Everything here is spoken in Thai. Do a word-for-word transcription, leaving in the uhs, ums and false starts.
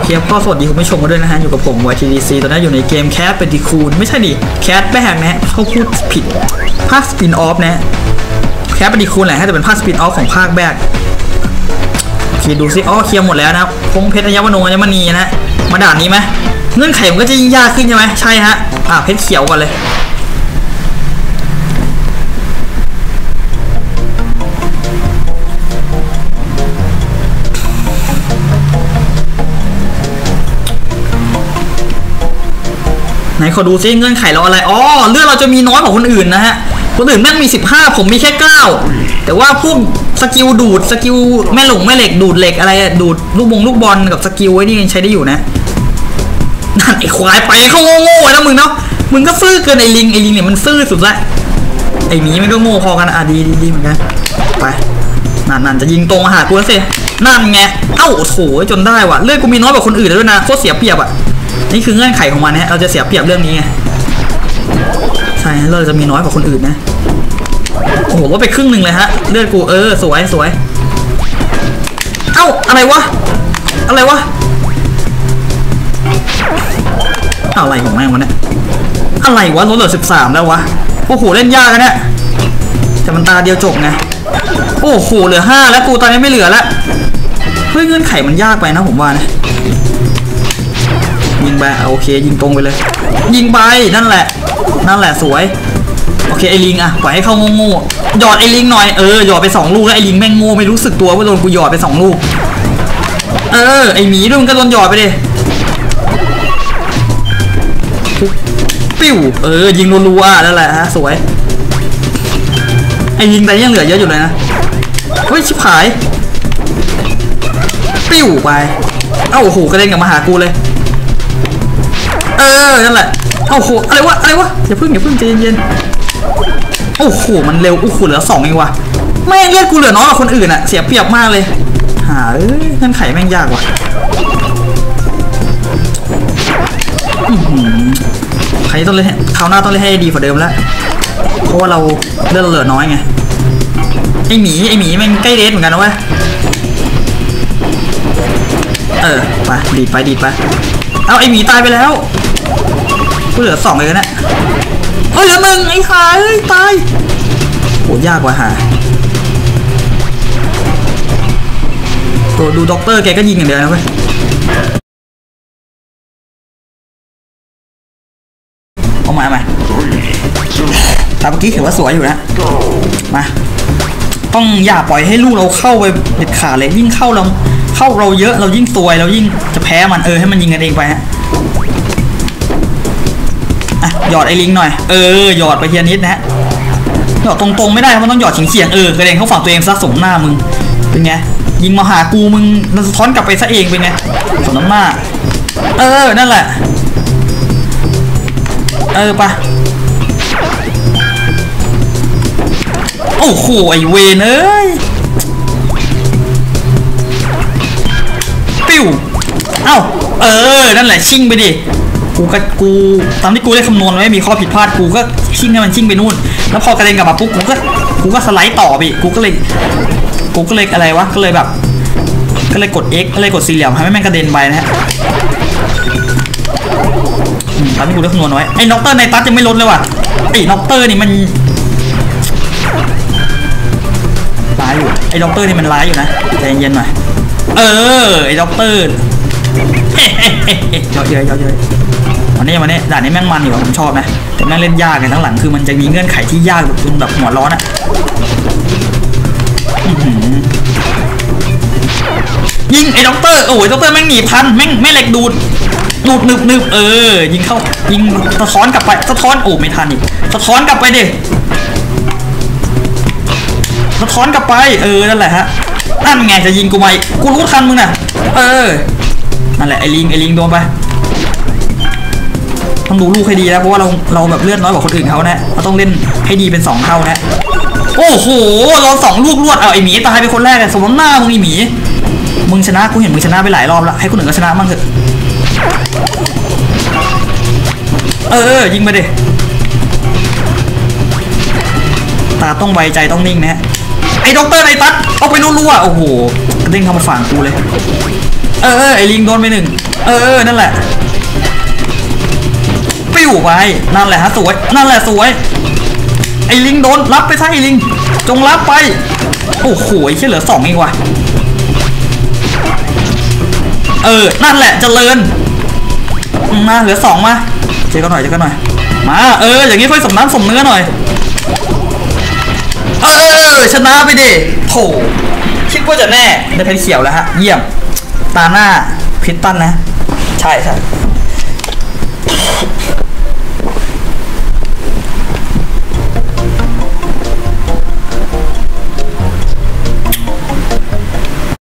เคก็สวัสดีคุณผู้ชมกันด้วยนะฮะอยู่กับผม วาย ที ดี ซี ตอนนี้อยู่ในเกมแคสเป็นดีคูนไม่ใช่ดิแคสแบกนะเขาพูดผิดภาคสปินออฟนะแคสเป็นดีคูนแหละแต่เป็นภาคสปินออฟของภาคแบกคิดดูสิอ๋อเคลียร์หมดแล้วนะพงเพชรอัญมโนอัญมณีนะมาด่านนี้ไหมเงื่อนไขมันก็จะยิ่งยากขึ้นใช่ไหมใช่ฮะอ่ะเพชรเขียวก่อนเลยไหนขอดูซิเงื่อนไขเราอะไรอ๋อเลือดเราจะมีน้อยกว่าคนอื่นนะฮะคนอื่นแม่งมีสิบห้าผมมีแค่เก้าแต่ว่าพวกสกิลดูดสกิลแม่หลงแม่เหล็กดูดเหล็กอะไรดูดลูกบงลูกบอลกับสกิลไว้นี่ใช้ได้อยู่นะนั่นไอ้ควายไปเขาโง่ๆนะมึงเนาะมึงก็ซื่อเกินไอ้ลิงไอ้ลิงเนี่ยมันซื่อสุดละไอ้หมีมันก็โง่พอกันอ่ะดีดีดีเหมือนกันไปนั่นนั่นจะยิงตรงมาหากูสินั่นไงเอ้าโถจนได้ว่ะเลือดกูมีน้อยกว่าคนอื่นแล้วด้วยนะโคตรเสียเปรียบอ่ะนี่คือเงื่อนไขของมันนะเราจะเสียเปรียบเรื่องนี้ไงใช่เราจะมีน้อยกว่าคนอื่นนะโอ้โหลดไปครึ่งหนึ่งเลยฮะเลือดกูเออสวยสวยเอ้าอะไรวะอะไรวะอะไรของแม่งวะเนี่ยอะไรวะลดเหลือสิบสามแล้ววะโอ้โหเล่นยากนะเนี่ยแต่มันตาเดียวจบไงโอ้โหเหลือห้าแล้วกูตอนนี้ไม่เหลือแล้วเฮ้ยเงื่อนไขมันยากไปนะผมว่านะยิงไปโอเคยิงตรงไปเลยยิงไปนั่นแหละนั่นแหละสวยโอเคไอ้ลิงอ่ะปล่อยให้เข้าโง่ๆหยอดไอ้ลิงหน่อยเออหยอดไปสองลูกแล้วไอ้ลิงแม่งโง่ไม่รู้สึกตัวว่าโดนกูหยอดไปสองลูกเออไอ้หมีด้วยมันก็โดนหยอดไปดิปิ้วเออยิงรัวๆนั่นแหละฮะสวยไอ้ลิงแต่ยังเหลือเยอะอยู่เลยนะเฮ้ยชิบหายปิ้วไปเอ้าโอ้โหกระเด็นกลับมาหากูเลยเออนั่นแหละโอ้โหอะไรวะอะไรวะอย่าพึ่งอย่าพึ่งใจเย็นๆโอ้โหมันเร็วโอ้โหเหลือสองเองวะแม่งเลือดกูเหลือน้อยกว่าคนอื่นอะเสียเปรียบมากเลยหาเอ้ยเงื่อนไขแม่งยากว่ะใครต้องเล่นคราวหน้าต้องเล่นให้ดีกว่าเดิมแล้วเพราะว่าเราเลือดเราเหลือน้อยไงไอหมีไอหมีแม่งใกล้เดทเหมือนกันนะเว้ยเออไปดีดไปดีดไปเอาไอหมีตายไปแล้วกูเหลือสองเลยนะเฮ้ยเหลือหนึ่งไอ้ขาเฮ้ยตายโหยากกว่าหาตัวดูด็อกเตอร์แกก็ยิงอย่างเดียวนะเว้ยเอามาเอามาตาเมื่อกี้ถือว่าสวยอยู่นะมาต้องอย่าปล่อยให้ลูกเราเข้าไปเด็ดขาดเลยยิ่งเข้าเราเข้าเราเยอะเรายิ่งซวยเรายิ่งจะแพ้มันเออให้มันยิงกันเองไปฮะอ่ะหยอดไอ้ลิงหน่อยเออหยอดไปเทียนิดนะฮะหยอดตรงๆไม่ได้มันต้องหยอดเฉียงๆเออกระเด็นเข้าฝั่งตัวเองซะสมหน้ามึงเป็นไงยิงมาหากูมึงมันสะท้อนกลับไปซะเองเป็นไงสมน้ำหน้าเออนั่นแหละเออปะโอ้โหไอเวนเอ้ยปิ้วเอ้าเออนั่นแหละชิ่งไปดิกูก็กูตามที่กูได้คำนวณไว้มีข้อผิดพลาดกูก็ชิ่งให้มันชิ่งไปนู่นแล้วพอกระเด็นกลับมาปุ๊บกูก็กูก็สไลด์ต่อไปกูก็เลยกูก็เลยอะไรวะก็เลยแบบก็เลยกด X ก็เลยกดสี่เหลี่ยมให้แม่งกระเด็นไปนะฮะตามที่กูได้คำนวณไว้ไอ้น็อกเตอร์ในตัดยังไม่ลดเลยว่ะไอ้น็อกเตอร์นี่มันร้ายอยู่ไอ้ด็อกเตอร์นี่มันร้ายอยู่นะใจเย็นๆหน่อยเออไอ้ด็อกเตอร์เฮ้เฮ้เฮ้เฮ้เยอะเยอะเยอะเยอะวันนี้วันนี้ด่านนี้แม่งมันอยู่ผมชอบนะแต่แม่งเล่นยากไงทั้งหลังคือมันจะมีเงื่อนไขที่ยากจนแบบหัวร้อนอ่ะยิงไอ้ด็อกเตอร์โอ้ยด็อกเตอร์แม่งหนีพันแม่งแม่เหล็กดูดดูดหนึบหนึบเออยิงเข้ายิงสะท้อนกลับไปสะท้อนโอ้ไม่ทันอีกสะท้อนกลับไปดิสะท้อนกลับไปเออนั่นแหละฮะนั่นไงจะยิงกูไหมกูรู้ทันมึงน่ะเออนั่นแหละไอ้ลิงไอ้ลิงโดนไปต้องดูลูกให้ดีนะเพราะว่าเราเราแบบเลือดน้อยกว่าคนอื่นเขานะเราต้องเล่นให้ดีเป็นสองเท่านะโอ้โหเราสองลูกรวดเอาไอ้หมีตายไปคนแรกเลยสมน้ำหน้ามึงไอ้หมีมึงชนะกูเห็นมึงชนะไปหลายรอบแล้วให้คนอื่นก็ชนะมั่งเถอะเออยิงไปดิตาต้องไวใจต้องนิ่งนะไอ้ด็อกเตอร์ไอ้ตัดเอาไปรัวๆโอ้โหกระเด้งเข้ามาฝั่งกูเลยเออไอ้ลิงโดนไปหนึ่งเออนั่นแหละปิ้วไปนั่นแหละฮะสวยนั่นแหละสวยไอ้ลิงโดนรับไปซะไอ้ลิงจงรับไปโอ้โหแค่เหลือสองเองว่ะเออนั่นแหละเจริญมาเหลือสองมาเจอกันหน่อยเจอกันหน่อยมาเอออย่างนี้ค่อยสมน้ำสมเนื้อหน่อยเออชนะไปดิโถคิดว่าจะแน่ได้เพชรเขียวแล้วฮะเยี่ยมตาหน้าพิตตันนะใช่ใช่